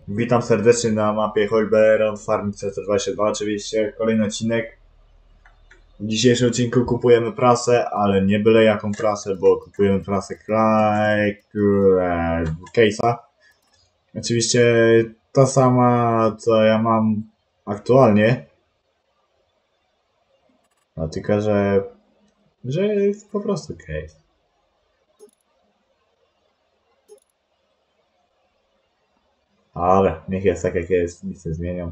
Witam serdecznie na mapie Hojberon Farm C122, oczywiście kolejny odcinek. W dzisiejszym odcinku kupujemy prasę, ale nie byle jaką prasę, bo kupujemy prasę Case'a. Oczywiście ta sama, co ja mam aktualnie, no tylko, że jest po prostu Case. Ale niech jest tak jak jest, nic nie zmienią.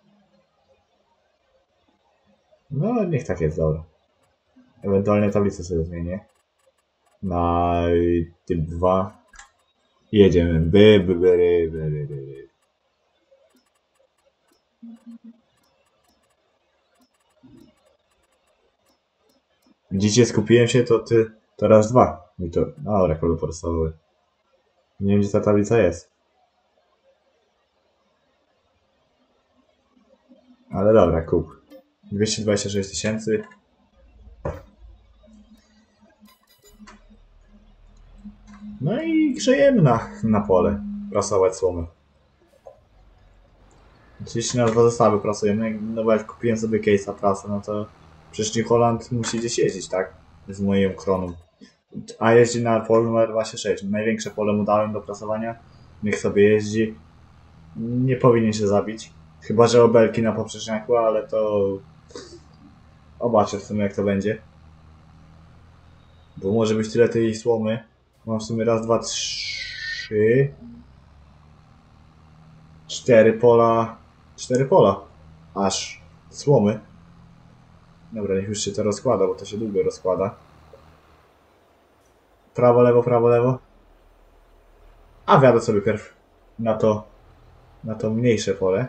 No niech tak jest, dobra. Ewentualnie tablicę sobie zmienię na typ 2. Jedziemy. By. Widzicie, skupiłem się, to raz dwa. I to, no, rekordy podstawowy. Nie wiem, gdzie ta tablica jest. Ale dobra, kup. 226 tysięcy. No i grzejemy na pole. Prasować słomy. Oczywiście na dwa zestawy prasujemy. No bo jak kupiłem sobie case'a prasę, no to przecież New Holland musi gdzieś jeździć, tak? Z moją kroną. A jeździ na polu numer 26. Największe pole mu dałem do prasowania. Niech sobie jeździ. Nie powinien się zabić. Chyba że obelki na poprzeczniaku, ale to... Zobaczę w sumie jak to będzie. Bo może być tyle tej słomy. Mam w sumie raz, dwa, trzy... Cztery pola... Cztery pola. Aż słomy. Dobra, niech już się to rozkłada, bo to się długo rozkłada. Prawo, lewo, prawo, lewo. A wjadę sobie pierw na to mniejsze pole.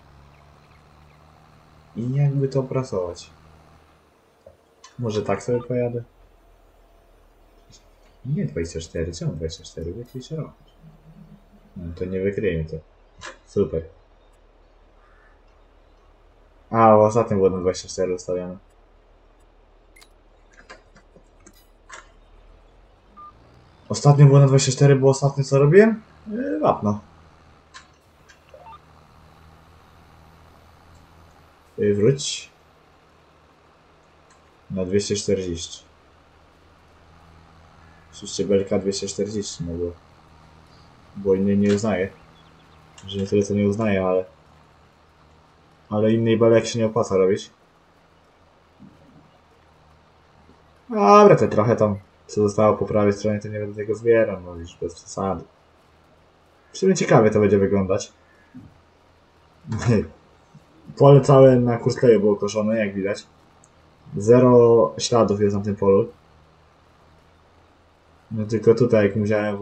I jakby to opracować. Może tak sobie pojadę? Nie 24, czemu 24? Jakiś rok. No to nie wykryjmy to. Super. A, ostatnio było na 24 ustawione. Ostatnio było na 24, bo ostatnio co robiłem? Wapno. Wróć. Na 240. Oczywiście belka 240, no bo innej nie uznaję. Że nie tyle co nie uznaję, ale innej belek się nie opłaca robić. Dobra, te trochę tam, co zostało po prawej stronie, to nie będę tego zbierał, no już bez przesady. W sumie ciekawie to będzie wyglądać. Pole całe na kurskleju było koszone, jak widać. Zero śladów jest na tym polu. No tylko tutaj, jak musiałem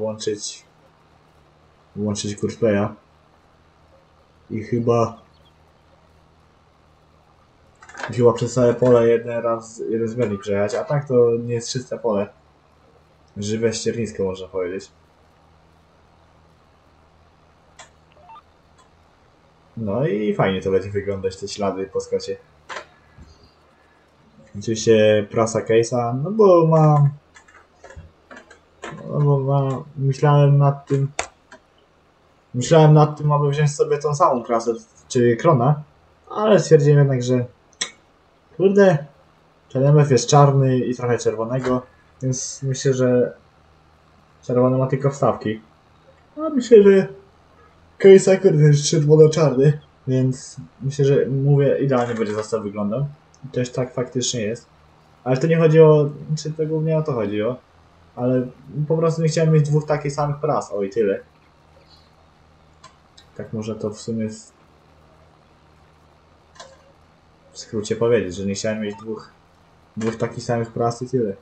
włączyć kursleya. I chyba przez całe pole jeden zbiornik przejechać, a tak to nie jest czyste pole. Żywe ściernisko można powiedzieć. No i fajnie to będzie wyglądać, te ślady po skocie. Oczywiście prasa case'a, myślałem nad tym, aby wziąć sobie tą samą prasę, czyli Krona, ale stwierdziłem jednak, że kurde, ten MF jest czarny i trochę czerwonego, więc myślę, że czerwony ma tylko wstawki. A myślę, że case akurat jest czerwono-czarny, więc myślę, że idealnie będzie zestaw wyglądał. I też tak faktycznie jest. Ale to nie chodzi o, czy to głównie o to chodziło, ale po prostu nie chciałem mieć dwóch takich samych pras, o i tyle. Tak może to w sumie w skrócie powiedzieć, że nie chciałem mieć dwóch takich samych pras i tyle.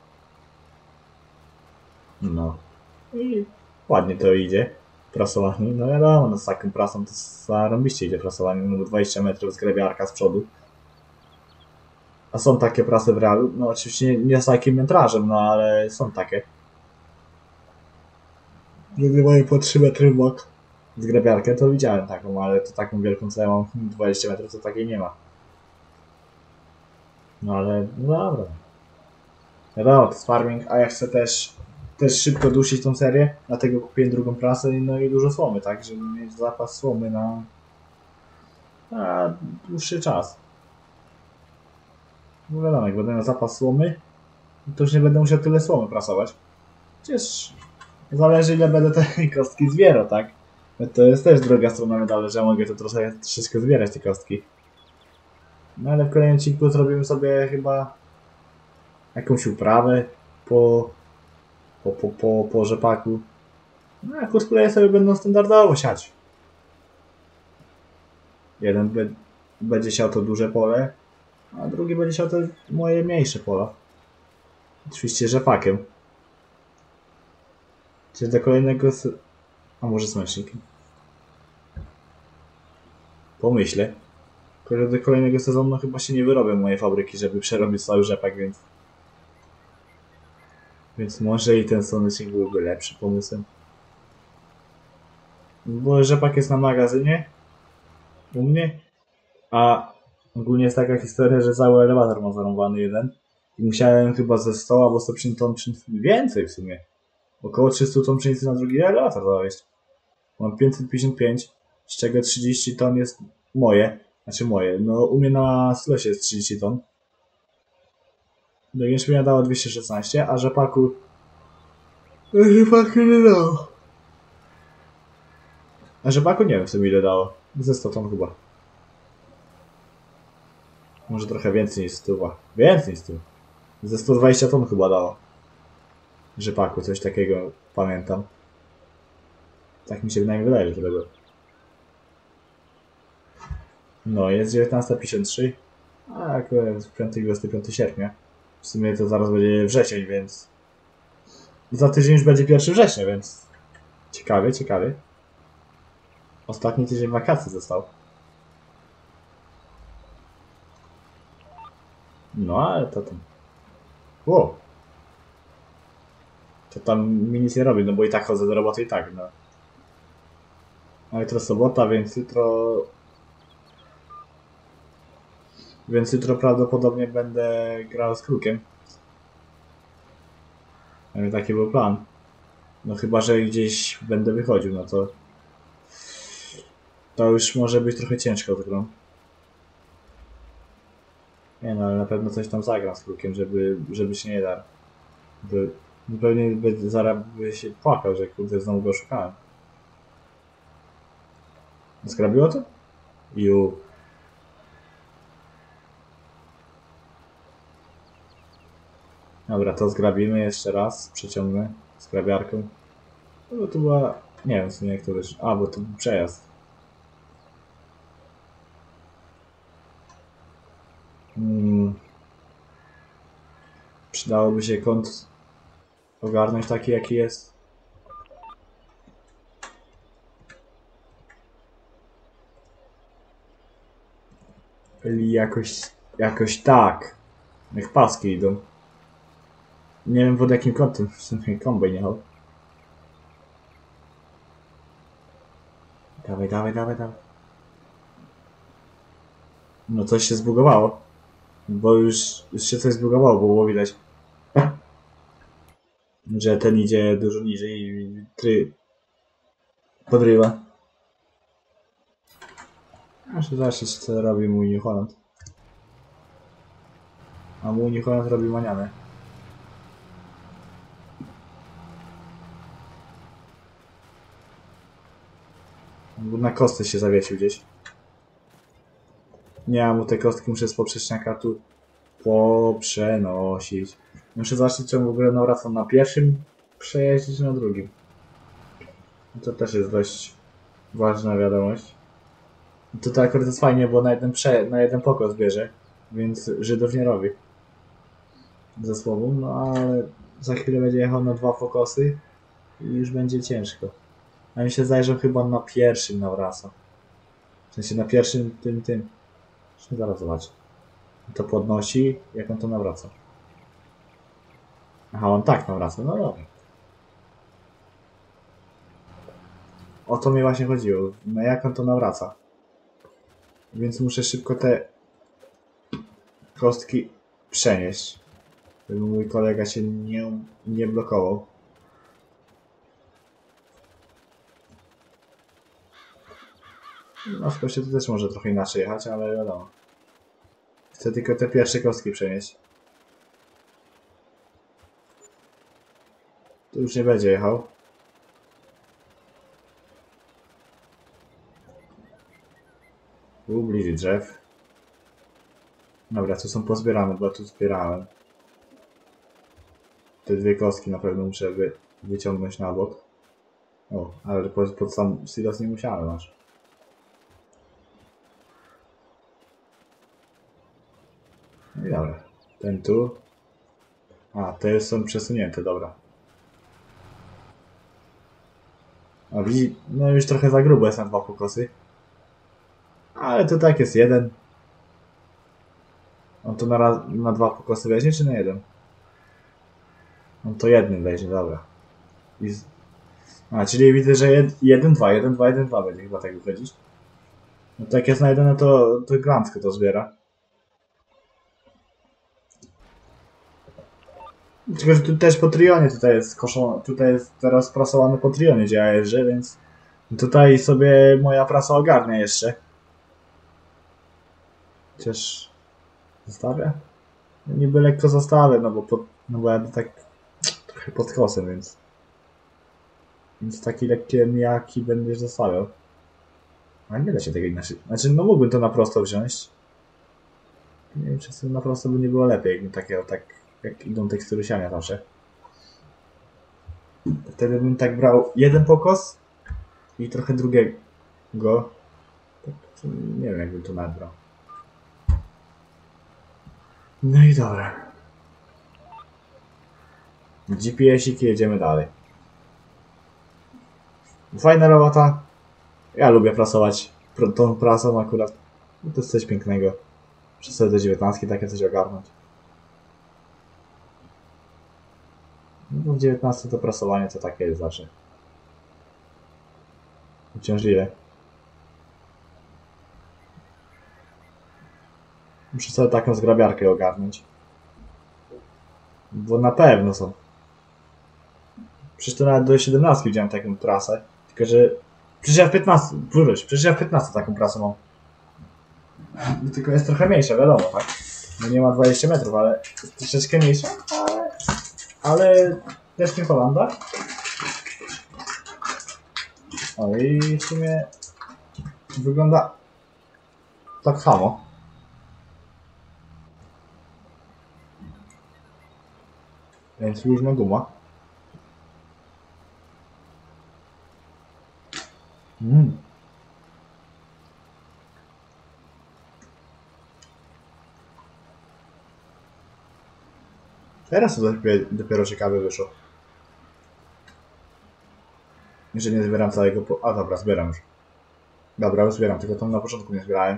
No. I ładnie to idzie. Prasowanie, no wiadomo, no z taką prasą to zarąbiście idzie prasowanie, no bo 20 metrów zgrabiarka z przodu. A są takie prasy w realu, no oczywiście nie z takim metrażem, no ale są takie. Gdy mają po 3 metry w bok zgrabiarkę, to widziałem taką, ale to taką wielką, co ja mam 20 metrów, to takiej nie ma. No ale, no dobra. Wiadomo, to jest farming, a ja chcę też też szybko dusić tą serię, dlatego kupiłem drugą prasę no i dużo słomy, tak, żeby mieć zapas słomy na dłuższy czas. No wiadomo, jak będę miał zapas słomy, to już nie będę musiał tyle słomy prasować. Przecież zależy ile będę te kostki zbierał, tak? To jest też druga strona medalu, że mogę to troszeczkę zbierać te kostki. No ale w kolejnym odcinku zrobimy sobie chyba jakąś uprawę po rzepaku. No a cosplaye sobie będą standardowo siać. Jeden będzie siał to duże pole, a drugi będzie siał te moje mniejsze pola. Oczywiście rzepakiem. Czyli do kolejnego... A może smycznikiem? Pomyślę. Do kolejnego sezonu chyba się nie wyrobią moje fabryki, żeby przerobić cały rzepak, więc może i ten słonecznik byłby lepszy pomysłem. Bo rzepak jest na magazynie u mnie, a ogólnie jest taka historia, że cały elewator ma zarąbany jeden i musiałem chyba ze 100 albo 150 ton więcej w sumie. Około 300 ton pszenicy na drugi elewator zawieźć. Mam 555, z czego 30 ton jest moje. Znaczy moje, no u mnie na slosie jest 30 ton. Do jęczmienia dało 216, a rzepaku... Rzepaku nie dało. A rzepaku nie wiem w sumie ile dało. Ze 100 ton chyba. Może trochę więcej niż 100. Więcej niż 100. Ze 120 ton chyba dało. Rzepaku, coś takiego pamiętam. Tak mi się wydaje, że tyle było. No, jest 19:53. A akurat 5-25 sierpnia. W sumie to zaraz będzie wrzesień, więc... Za tydzień już będzie 1 września, więc... Ciekawie, ciekawie. Ostatni tydzień wakacji został. No, ale to tam... Wow. To tam mi nic nie robi, no bo i tak chodzę do roboty i tak, no. A jutro sobota, więc jutro... Więc jutro prawdopodobnie będę grał z Krukiem. Taki był plan. No chyba, że gdzieś będę wychodził, no to... To już może być trochę ciężko z grą. Nie no, ale na pewno coś tam zagram z Krukiem, żeby się nie dar. Pewnie zaraz by się płakał, że kurde znowu go szukałem. Zgrabiło to? Ju. Dobra, to zgrabimy jeszcze raz, przeciągnę zgrabiarką. No bo to była... Nie wiem w sumie jak to wiesz. A, bo to był przejazd. Przydałoby się kąt ogarnąć taki jaki jest. Czyli jakoś tak. Niech paski idą. Nie wiem pod jakim kątem w sumie kombajn jechał. Dawaj, dawaj, dawaj, dawaj. No coś się zbugowało. Bo już się coś zbugowało, bo było widać, że ten idzie dużo niżej i podrywa. Muszę zobaczyć co robi mój New Holland. A mój New Holland robi manianę. Na kostce się zawiesił gdzieś. Nie, a mu te kostki muszę z poprzeczniaka tu poprzenosić. Muszę zobaczyć, czy w ogóle nawracam na pierwszym przejeździe, czy na drugim. To też jest dość ważna wiadomość. Tutaj akurat jest fajnie, bo na jeden pokos bierze, więc Żydów nie robi. Ze słową, no ale za chwilę będzie jechał na 2 pokosy i już będzie ciężko. A mi się zdaje, że chyba na pierwszym nawraca. W sensie na pierwszym tym. Zaraz zobaczę. To podnosi, jak on to nawraca. Aha, on tak nawraca, no dobra. O to mi właśnie chodziło, no jak on to nawraca. Więc muszę szybko te kostki przenieść, żeby mój kolega się nie blokował. No w koście to też może trochę inaczej jechać, ale wiadomo. Chcę tylko te pierwsze kostki przenieść. Tu już nie będzie jechał. Bliżej drzew. Dobra, tu są pozbierane, bo ja tu zbierałem. Te dwie kostki na pewno muszę wyciągnąć na bok. O, ale pod sam silos nie musiałem aż. No i dobra. Ten tu. A, te są przesunięte, dobra. A widzi, no już trochę za grubo jest na dwa pokosy. Ale to tak jest jeden. On to na dwa pokosy weźmie, czy na jeden? On to jednym weźmie, dobra. Czyli widzę, że 1-2, 1-2, 1-2 będzie chyba tak wychodzić. No to jak jest na jeden, no to Glansko to zbiera. Tylko, że tu też po trionie tutaj jest koszone, tutaj jest teraz prasowane po trionie, gdzie ja jeżdżę, więc tutaj sobie moja prasa ogarnia jeszcze. Chociaż zostawię? No niby lekko zostawię, no bo ja tak trochę pod kosem, więc taki lekki mijaki będziesz zostawiał. Ale nie da się tego inaczej. Znaczy, no mógłbym to na prosto wziąć. Nie wiem, czy na prosto by nie było lepiej, jakbym takiego, tak jak idą tekstury siania zawsze. Wtedy bym tak brał jeden pokos i trochę drugiego. Tak, nie wiem, jakbym to nabrał. No i dobra. GPS-iki, jedziemy dalej. Fajna robota. Ja lubię prasować tą prasą akurat. No to jest coś pięknego. Muszę sobie do 19 takie coś ogarnąć. No w 19 to prasowanie to takie jest zawsze. Uciążliwe. Muszę sobie taką zgrabiarkę ogarnąć. Bo na pewno są. Przecież to nawet do 17 widziałem taką prasę. Tylko, że... Przecież ja w 15... Przecież ja w 15 taką prasę mam. Tylko jest trochę mniejsza, wiadomo, tak? No nie ma 20 metrów, ale jest troszeczkę mniejsza. Ale też nie Holanda. O i w sumie wygląda tak samo. Więc luźna guma. Teraz to dopiero ciekawe wyszło. Że nie zbieram całego A dobra, zbieram już. Dobra, już zbieram, tylko tam na początku nie zbierałem.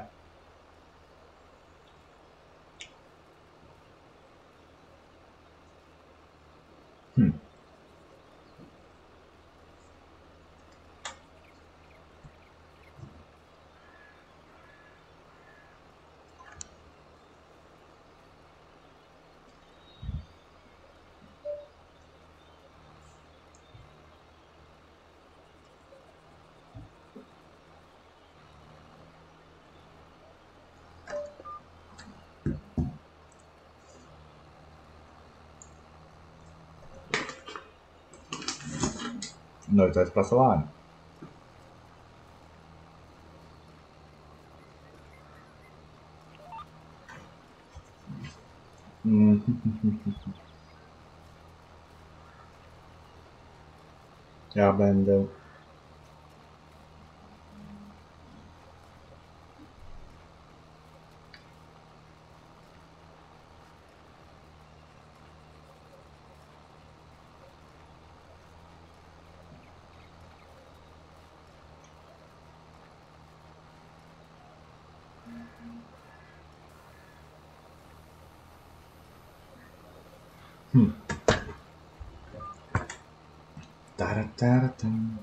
No i to jest prasowanie. Ja będę... Tarataratan.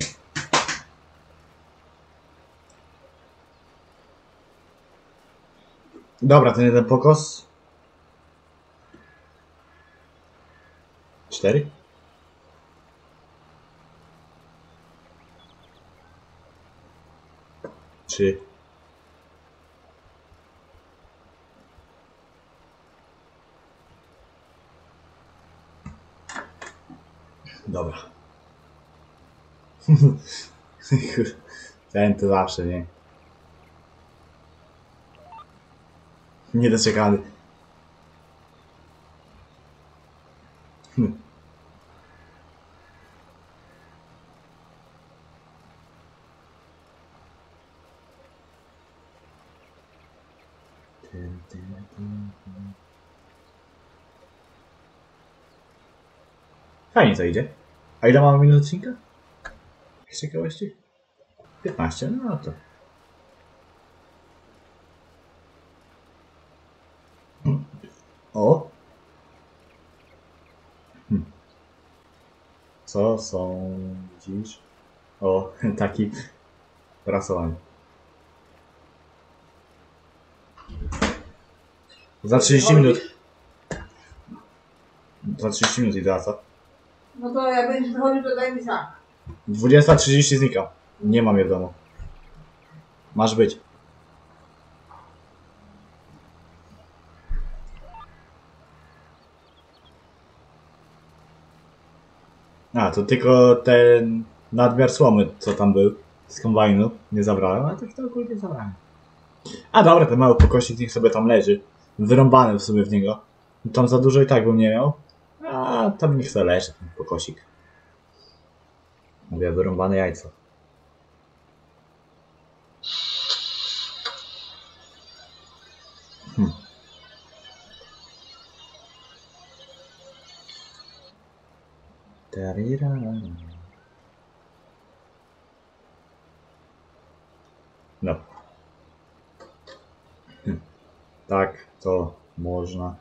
Dobra, ten jeden pokos. 4. Trzy. Dobra. Ten to zawsze, nie? Niedoczekany. Fajnie to idzie. A ile mamy minut odcinka? Z ciekawości? 15, no to. O! Co sądzisz? O, taki prasowany. Za 30 minut. Za 30 minut idę, a co? No to jak będziesz wychodził, to daj mi znać. 20:30 znikam. Nie mam je w domu. Masz być. A, to tylko ten nadmiar słomy, co tam był z kombajnu, nie zabrałem, ale tak to ogólnie zabrałem. A dobra, ten mały pokosik niech sobie tam leży. Wyrąbany w sumie w niego. Tam za dużo i tak bym nie miał. A tam niech sobie leży ten pokosik. Mówię, wyrąbane jajco. Tarira. No. Tak, to można.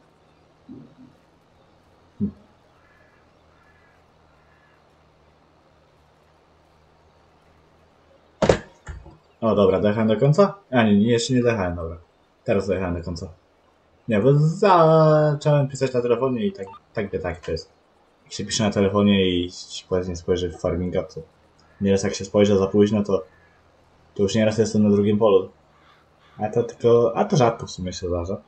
O dobra, dojechałem do końca? A nie, jeszcze nie dojechałem, dobra. Teraz dojechałem do końca. Nie, bo zacząłem pisać na telefonie i tak to jest. Jak się pisze na telefonie i później spojrzy w farminga, to nieraz jak się spojrzy za późno, to już nieraz jestem na drugim polu. A to rzadko w sumie się zdarza.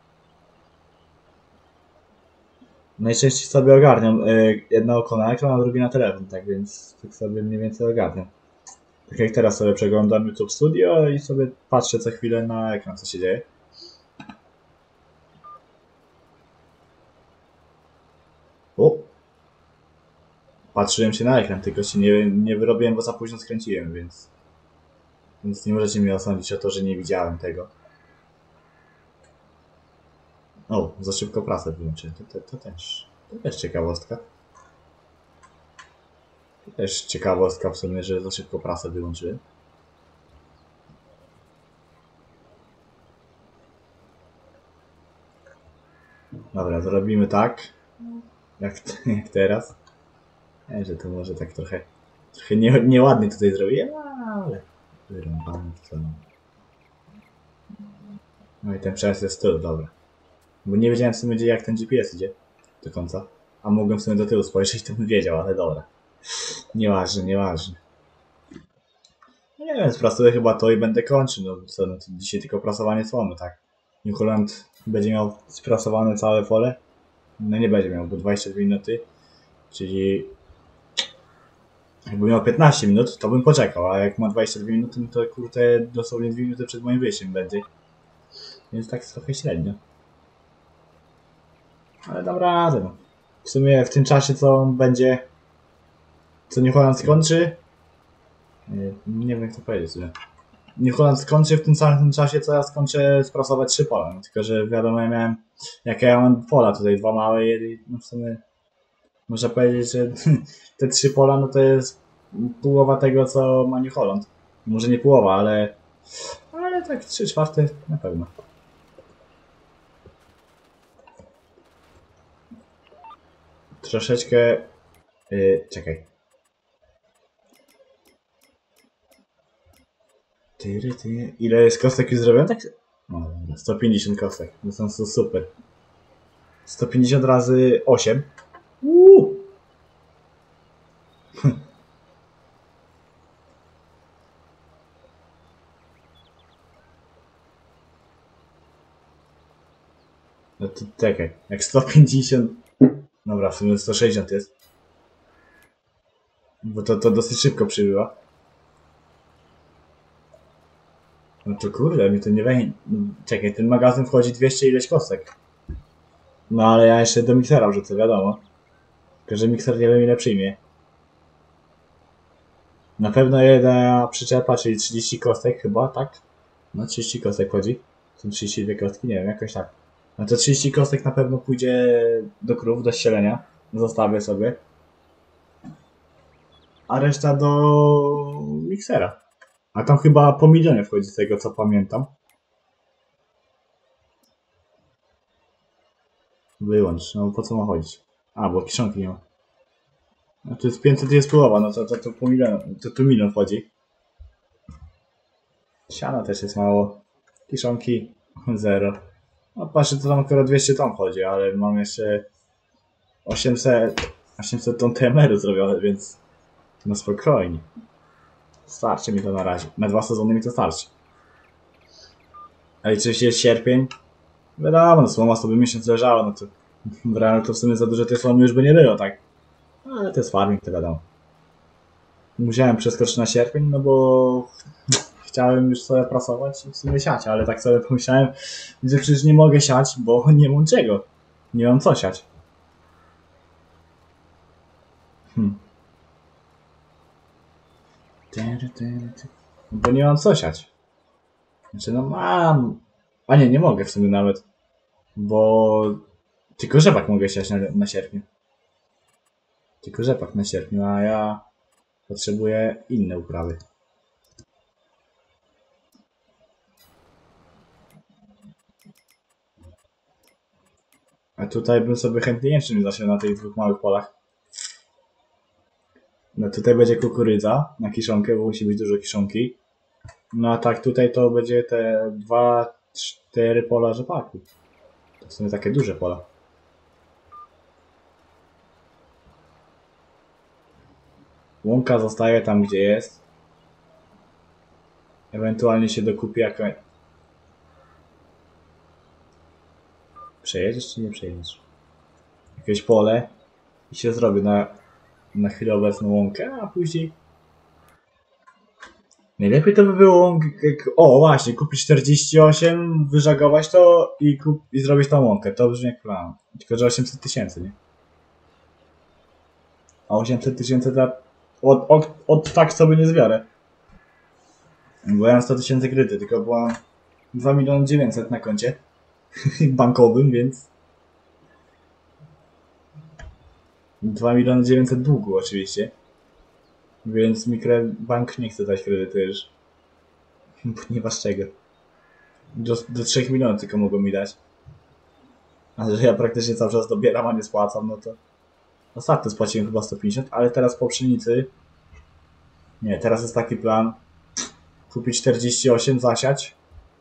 Najczęściej sobie ogarniam jedno oko na ekran, a drugie na telefon, tak więc tak sobie mniej więcej ogarniam. Tak jak teraz sobie przeglądam YouTube Studio i sobie patrzę co chwilę na ekran, co się dzieje. O! Patrzyłem się na ekran, tylko się nie wyrobiłem, bo za późno skręciłem, więc nie możecie mnie osądzić o to, że nie widziałem tego. O, za szybko prasę wyłączyłem. To też ciekawostka. To też ciekawostka w sumie, że za szybko prasę wyłączyłem. Dobra, zrobimy tak. Jak teraz. Że to może tak trochę nieładnie tutaj zrobiłem, ale wyrąbane to. No i ten przejazd jest tył, dobra. Bo nie wiedziałem w sumie jak ten GPS idzie do końca. A mogłem w sumie do tyłu spojrzeć, to bym wiedział, ale dobra. Nieważne. No nie wiem, sprasuję chyba to i będę kończył. No co, no to dzisiaj tylko prasowanie słomy, tak. New Holland będzie miał sprasowane całe pole. No nie będzie miał, bo 22 minuty. Czyli jakby miał 15 minut, to bym poczekał, a jak ma 22 minuty, no to kurde dosłownie 2 minuty przed moim wyjściem będzie. Więc tak trochę średnio. Ale dam radę, no. W sumie w tym czasie, co on będzie... Co New Holland skończy... Nie wiem jak to powiedzieć sobie. New Holland skończy w tym samym czasie, co ja skończę sprasować 3 pola. No, tylko, że wiadomo, ja miałem... Jakie ja mam pola tutaj, 2 małe i no w sumie... Można powiedzieć, że te 3 pola, no to jest połowa tego, co ma New Holland. Może nie połowa, ale tak 3/4 na pewno. Troszeczkę... czekaj. Ile jest kostek już zrobiłem? Tak? No, 150 kostek. No są super. 150 razy 8. No to czekaj, jak 150... Dobra, w sumie 160 jest. Bo to dosyć szybko przybywa. No to kurde, mi to nie wejdzie. Czekaj, ten magazyn wchodzi 200 ileś kostek. No ale ja jeszcze do miksera wrzucę, wiadomo. Tylko, że mikser nie wiem ile przyjmie. Na pewno jedna przyczepa, czyli 30 kostek chyba, tak? No 30 kostek chodzi. Są 32 kostki, nie wiem, jakoś tak. No to 30 kostek na pewno pójdzie do krów, do ścielenia. Zostawię sobie. A reszta do miksera. A tam chyba po milionie wchodzi z tego co pamiętam. Wyłącz, no po co ma chodzić? A, bo kiszonki nie ma. No to jest 500 jest połowa, no to po milion, to tu milion wchodzi. Siana też jest mało. Kiszonki 0. No patrzę, to tam akurat 200 ton chodzi, ale mam jeszcze 800 ton TMR-u zrobione, więc no spokojnie. Starczy mi to na razie. Na 2 sezony mi to starczy. Ale oczywiście jest sierpień. Wiadomo, no słoma sobie miesiąc leżała, no to w realu to w sumie za dużo tej słomy już by nie było, tak? Ale to jest farming, to wiadomo. Musiałem przeskoczyć na sierpień, no bo chciałem już sobie prasować i w sumie siać, ale tak sobie pomyślałem, że przecież nie mogę siać, bo nie mam czego. Nie mam co siać. Bo nie mam co siać. Znaczy no mam. A nie, nie mogę w sumie nawet. Bo tylko rzepak mogę siać na sierpniu. Tylko rzepak na sierpniu, a ja potrzebuję inne uprawy. A tutaj bym sobie chętnie jęczmień zasiał na tych 2 małych polach. No tutaj będzie kukurydza na kiszonkę, bo musi być dużo kiszonki. No a tak tutaj to będzie te 2-4 pola rzepaku. To są takie duże pola. Łąka zostaje tam gdzie jest. Ewentualnie się dokupi jako... Przejedziesz czy nie przejedziesz? Jakieś pole i się zrobi na chwilę obecną łąkę, a później... Najlepiej to by było, o właśnie, kupić 48, wyżagować to i zrobić tą łąkę. To brzmi jak plan. Tylko, że 800 tysięcy, nie? A 800 tysięcy to od tak sobie nie zbiorę. Bo ja mam 100 tysięcy kryty, tylko byłam 2 900 000 na koncie bankowym, więc 2 900 000 długu oczywiście. Więc mikrobank nie chce dać kredytu już. Ponieważ czego? Do 3 milionów tylko mogą mi dać. A że ja praktycznie cały czas dobieram, a nie spłacam, no to... Ostatnio spłaciłem chyba 150, ale teraz po pszenicy... Nie, teraz jest taki plan. Kupić 48, zasiać.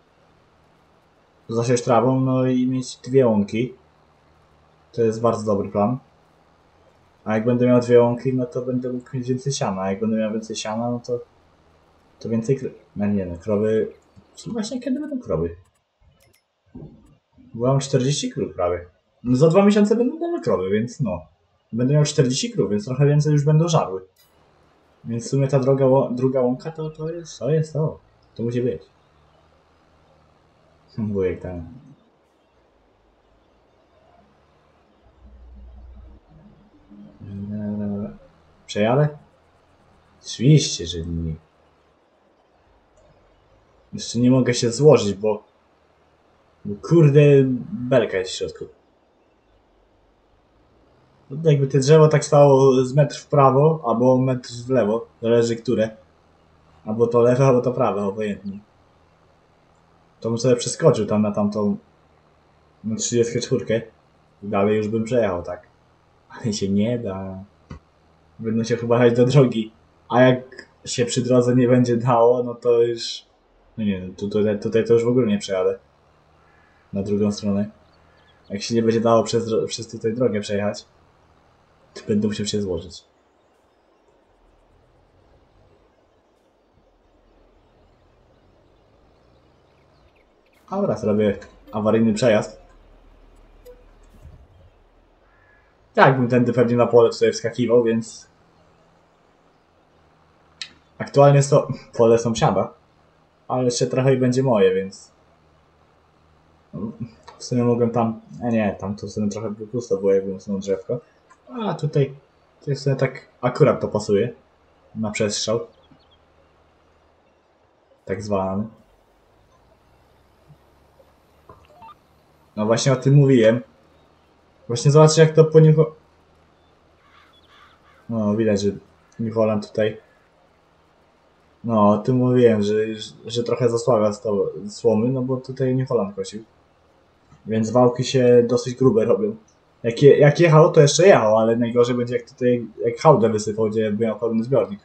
Zasiać trawą, no i mieć 2 łąki. To jest bardzo dobry plan. A jak będę miał 2 łąki, no to będę mógł mieć więcej siana. A jak będę miał więcej siana, no to więcej no nie no, krowy... Właśnie kiedy będą krowy? Bo mam 40 krów prawie. No za 2 miesiące będą nowe krowy, więc no. Będę miał 40 krów, więc trochę więcej już będą żarły. Więc w sumie ta druga łąka to jest to. To musi być. Wujek tam. Przejadę? Oczywiście, że nie. Jeszcze nie mogę się złożyć, bo kurde belka jest w środku. Jakby te drzewo tak stało z metr w prawo, albo metr w lewo, zależy które. Albo to lewe, albo to prawe, obojętnie. To bym sobie przeskoczył tam na tamtą... na 34. I dalej już bym przejechał, tak. Ale się nie da. Będę się chyba jechać do drogi. A jak się przy drodze nie będzie dało, no to już... No nie, no tutaj to już w ogóle nie przejadę. Na drugą stronę. Jak się nie będzie dało przez tutaj drogę przejechać, to będę musiał się złożyć. Dobra, zrobię awaryjny przejazd. Tak, bym tędy pewnie na pole tutaj wskakiwał, więc... Aktualnie jest to pole sąsiada, ale jeszcze trochę i będzie moje, więc w sumie mogłem tam, a nie, tam to w sumie trochę by pusto było, jakbym usunął drzewko. A tutaj w sumie tak akurat to pasuje na przestrzał. Tak zwany. No właśnie o tym mówiłem. Właśnie zobaczcie jak to po New... No widać, że New Holland tutaj... No o tym mówiłem, że trochę zasłabia słomy, no bo tutaj New Holland kosił. Więc wałki się dosyć grube robią. Jak jechał, to jeszcze jechał, ale najgorzej będzie jak tutaj, jak hałdę wysypał, gdzie miał pełny zbiornik.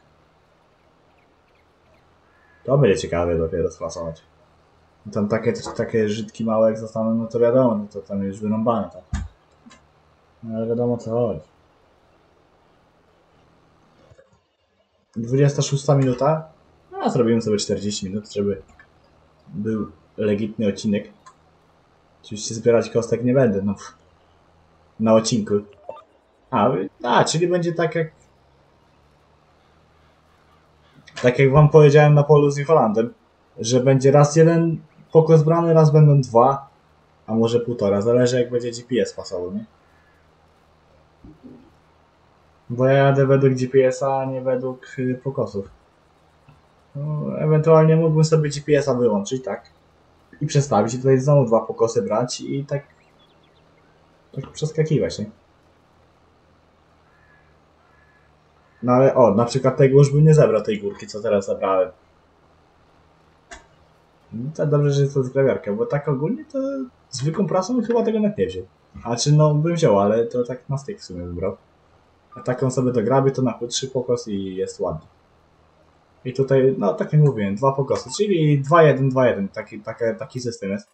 To będzie ciekawe dopiero sklasować. Tam takie żytki małe jak zostaną, no to wiadomo, no to tam już wyrąbane tak. No ale wiadomo co chodzi. 26 minuta. A zrobimy sobie 40 minut, żeby był legitny odcinek. Oczywiście zbierać kostek nie będę, no. Na odcinku. Czyli będzie tak jak... Tak jak wam powiedziałem na polu z New Hollandem, że będzie raz jeden pokos brany, raz będą dwa, a może półtora, zależy jak będzie GPS pasował, nie? Bo ja jadę według GPS-a, a nie według pokosów. No, ewentualnie mógłbym sobie GPS-a wyłączyć, tak? I przestawić i tutaj znowu dwa pokosy brać i tak przeskakiwać, nie? No ale na przykład tego już bym nie zebrał tej górki, co teraz zebrałem. No to dobrze, że jest to zgrabiarka, bo tak ogólnie to zwykłą prasą chyba tego nawet nie wziął. No bym wziął, ale to tak na styk w sumie wybrał. A taką sobie dograbię, to na krótszy pokos i jest ładnie. I tutaj, no tak jak mówiłem, dwa pokosy, czyli 2-1, 2-1, taki system jest.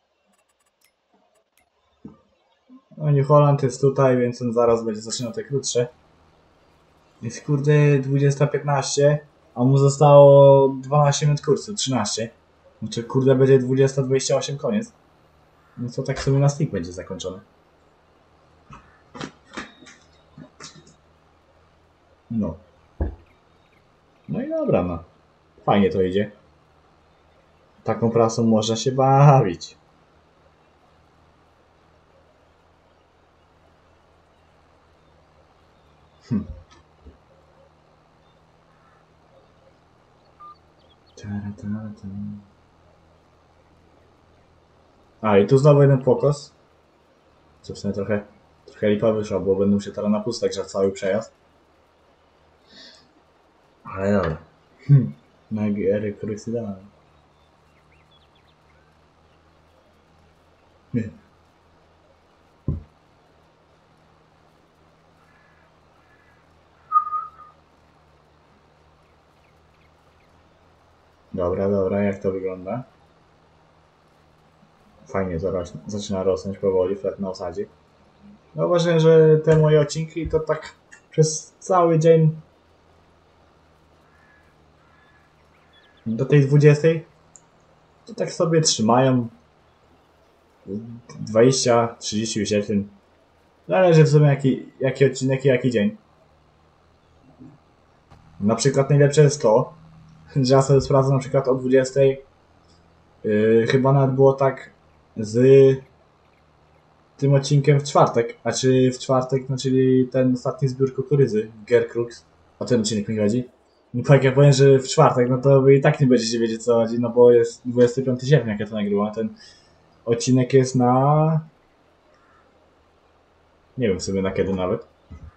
No New Holland jest tutaj, więc on zaraz będzie zaczynał te krótsze. Jest kurde 20:15, a mu zostało 12 minut kursu, 13. Znaczy kurde będzie 20:28 koniec. No to tak sobie na stick będzie zakończony. No. No i dobra, no. Fajnie to idzie. Taką prasą można się bawić. I tu znowu jeden pokos. Co w sumie trochę lipa wyszła, bo będę się teraz na pustek grzać cały przejazd. Ale dobra. Na GR Crucidan. Dobra, jak to wygląda? Fajnie to zaczyna rosnąć powoli, flet na osadzie. Zauważyłem, że te moje odcinki to tak przez cały dzień do tej 20 to tak sobie trzymają 20-30 wyświetleń. Zależy w sumie jaki odcinek i jaki dzień. Na przykład najlepsze jest to, że ja sobie sprawdzę na przykład o 20 chyba nawet było tak z tym odcinkiem w czwartek, a czy w czwartek, no czyli ten ostatni zbiór kukurydzy, Gerkrux, o ten odcinek mi chodzi. No tak jak powiem, że w czwartek, no to wy i tak nie będziecie wiedzieć co chodzi, no bo jest 25 sierpnia, jak ja to nagrywam, ten odcinek jest na... nie wiem sobie na kiedy nawet.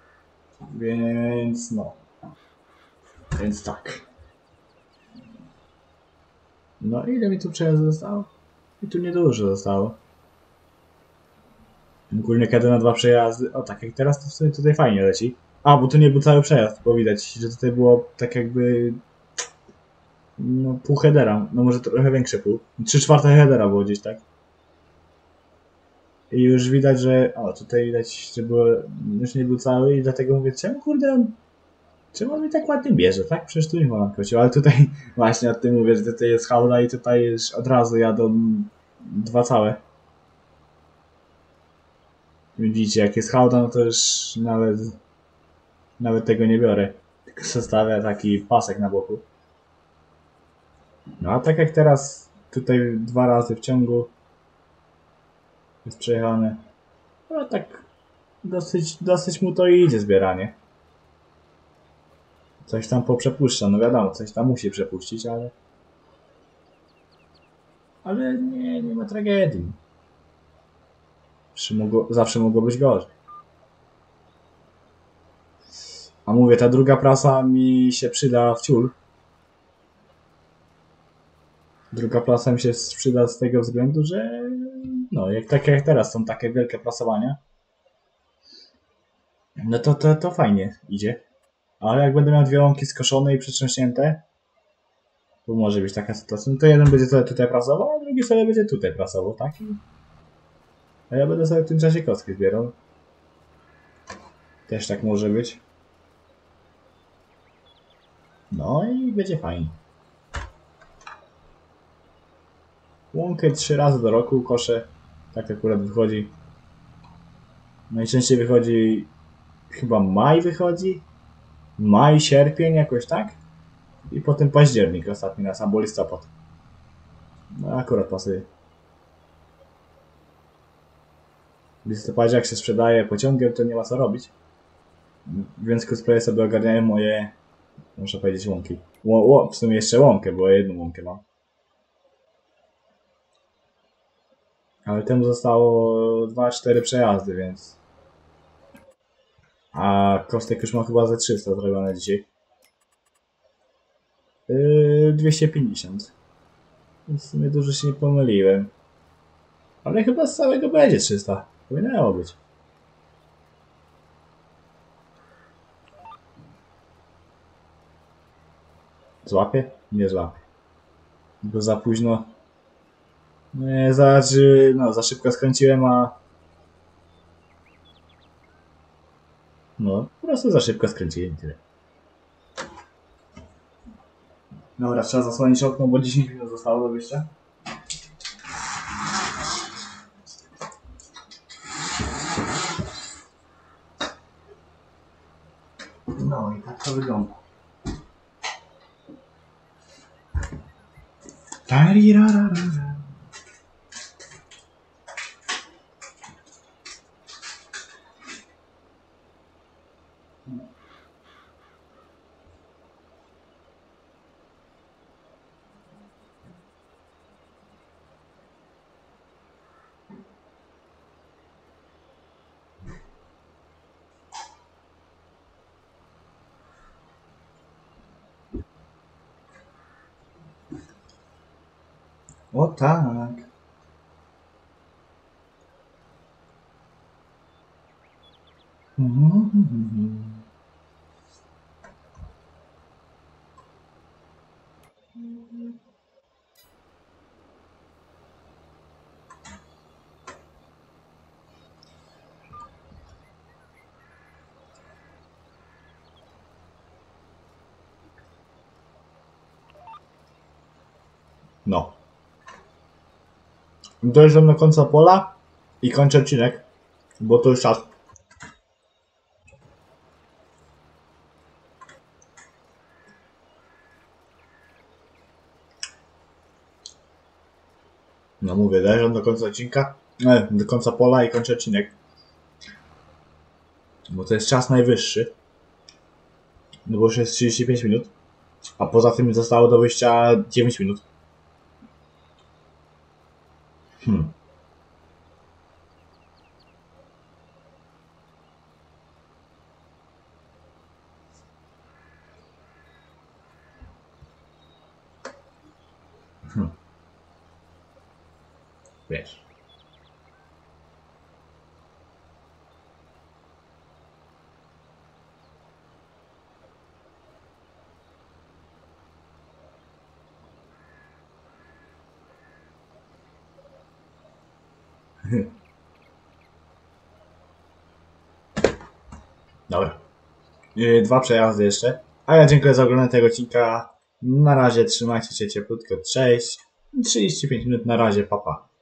Więc no. Więc tak. No ile mi tu przejazdu zostało? I tu niedużo zostało. Ogólnie kiedy na dwa przejazdy. O tak jak teraz to w sumie tutaj fajnie leci. A, bo tu nie był cały przejazd, bo widać, że tutaj było tak jakby... no pół headera, no może trochę większe pół. 3/4 headera było gdzieś, tak? I już widać, że... o, tutaj widać, że było... już nie był cały i dlatego mówię, czemu on mi tak ładnie bierze, tak? Przecież tu nie ma kocił, ale tutaj właśnie o tym mówię, że tutaj jest hałda i tutaj już od razu jadą dwa całe. Widzicie, jak jest hałda, no to już nawet tego nie biorę. Tylko zostawię taki pasek na boku. No a tak jak teraz, tutaj 2 razy w ciągu jest przejechane. No tak dosyć mu to idzie zbieranie. Coś tam poprzepuszcza, no wiadomo, coś tam musi przepuścić, ale... Ale nie ma tragedii. Zawsze mogło być gorzej. A mówię, ta druga prasa mi się przyda w ciul. Druga prasa mi się przyda z tego względu, że no, tak jak teraz są takie wielkie prasowania, no to fajnie idzie. Ale jak będę miał 2 łąki skoszone i przytrząśnięte, bo może być taka sytuacja, no to jeden będzie sobie tutaj prasował, a drugi sobie będzie tutaj prasował, tak? A ja będę sobie w tym czasie kostki zbierał. Też tak może być. No i będzie fajnie. Łąkę 3 razy do roku koszę. Tak akurat wychodzi. Najczęściej wychodzi... Chyba maj wychodzi? Maj, sierpień jakoś tak? I potem październik ostatni raz, albo listopad. No akurat pasuje. W listopadzie jak się sprzedaje pociągiem, to nie ma co robić. Więc cosplaye sobie ogarniają moje... Muszę powiedzieć łąki. W sumie jeszcze łąkę, bo ja 1 łąkę mam. Ale temu zostało 2-4 przejazdy, więc... A kostek już ma chyba ze 300 zrobione dzisiaj. 250. Więc w sumie dużo się nie pomyliłem. Ale chyba z całego będzie 300. Powinno być. Złapie? Nie złapie. Bo za późno. Nie, za szybko skręciłem, a... No, po prostu za szybko skręciłem tyle. Dobra, trzeba zasłonić okno, bo 10 minut zostało do wyjścia. No i tak to wygląda. O tak. No. Dojeżdżam do końca pola i kończę odcinek, bo to już czas. No mówię, dojeżdżam do końca odcinka, do końca pola i kończę odcinek. Bo to jest czas najwyższy. No bo już jest 35 minut. A poza tym zostało do wyjścia 9 minut. Wiesz. Dobra. 2 przejazdy jeszcze. A ja dziękuję za oglądanie tego odcinka. Na razie trzymajcie się cieplutko. Cześć. 35 minut na razie, papa.